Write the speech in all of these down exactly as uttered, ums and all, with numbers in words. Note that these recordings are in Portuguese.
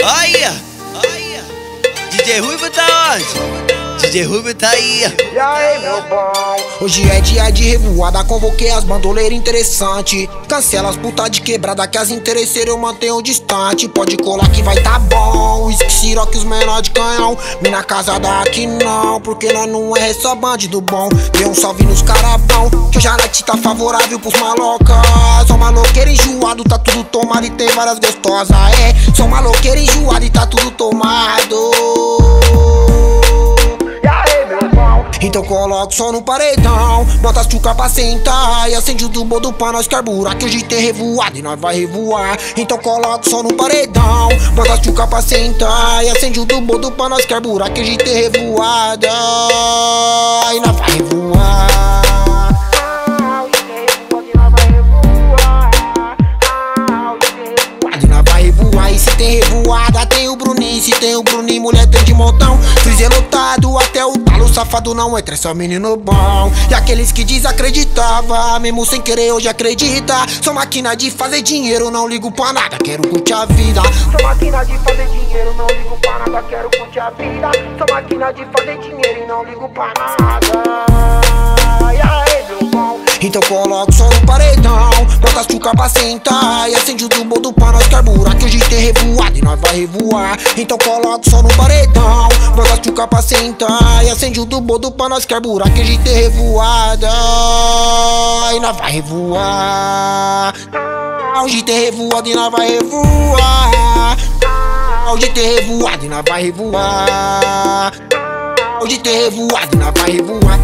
Aí, aí, D J Ruivo tá onde? D J Ruivo tá aí. E aí, meu bom? Hoje é dia de revoada, convoquei as bandoleiras interessantes. Cancela as putas de quebrada que as interesseiras eu mantenho distante. Pode colar que vai tá bom. Whisky, siroque, os menor de canhão. Mina casa daqui não, porque nós não é só bandido bom. Dê um salve nos carabão, que hoje a noite tá favorável pros malocas. Sou maloqueiro enjoado, tá tudo tomado e tem várias gostosas. É, sou maloqueiro enjoado e tá tudo tomado. Então coloca o som no paredão, bota as tchuca pra sentar e acende o tubo pra nós carburar, que hoje tem revoada e nós vai revoar. Então coloca o som no paredão, bota as tchuca pra sentar e acende o tubo pra nós carburar, que hoje tem revoada e nós vai revoar. E nós vai revoar, e se tem revoada tem o Bruninho, se tem o Bruninho mulher tem de montão. Freezer lotado até o talo, safado não entra, é só menino bom. E aqueles que desacreditava, mesmo sem querer hoje acredita. Sou máquina de fazer dinheiro, não ligo pra nada, quero curtir a vida. Sou máquina de fazer dinheiro, não ligo pra nada, quero curtir a vida. Sou máquina de fazer dinheiro e não ligo pra nada. E aí, meu bom? Então coloca o som no paredão, bota as tchuca pra sentar e acende o tubo pra nós carburar, que hoje tem revoada e nós vai revoar. Então coloca o som no paredão, bota as tchuca pra sentar e acende o tubo pra nós carburar, que hoje tem revoada e nós vai revoar. Hoje tem revoada e nós vai revoar. Hoje tem revoada e nós vai revoar. Hoje tem revoada e nós vai revoar.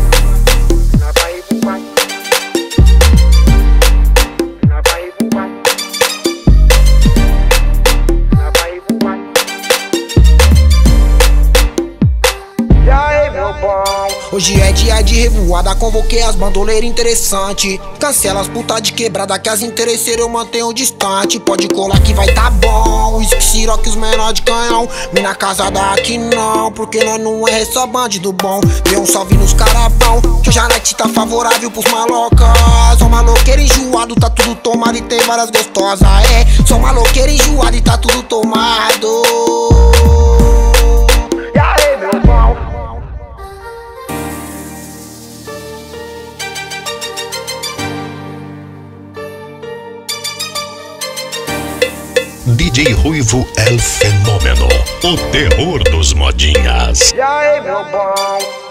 Hoje é dia de revoada, convoquei as bandoleiras interessantes. Cancela as putas de quebrada que as interesseiras eu mantenho distante. Pode colar que vai tá bom. Whisky, siroque, os menor de canhão. Mina casa daqui não, porque nós não é só bandido bom. Dê um salve nos carabão, que hoje a noite tá favorável pros malocas. Sou maloqueiro enjoado, tá tudo tomado e tem várias gostosas. É, sou maloqueiro enjoado e tá tudo tomado. E aí, meu bom? D J Ruivo El Fenômeno, o terror dos modinhas. E aí, meu bom?